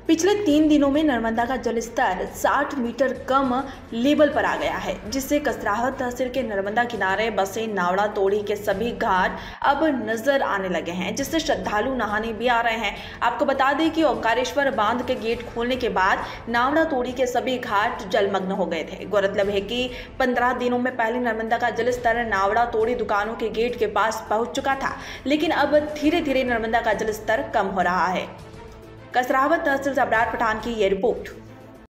पिछले 3 दिनों में नर्मदा का जलस्तर 60 मीटर कम लेवल पर आ गया है, जिससे कसरावत तहसील के नर्मदा किनारे बसे नावड़ा तोड़ी के सभी घाट अब नजर आने लगे हैं, जिससे श्रद्धालु नहाने भी आ रहे हैं। आपको बता दें कि ओंकारेश्वर बांध के गेट खोलने के बाद नावड़ा तोड़ी के सभी घाट जलमग्न हो गए थे। गौरतलब है कि 15 दिनों में पहले नर्मदा का जलस्तर नावड़ा तोड़ी दुकानों के गेट के पास पहुंच चुका था, लेकिन अब धीरे धीरे नर्मदा का जलस्तर कम हो रहा है। कसरावत तहसील से अबरार पठान की ये रिपोर्ट।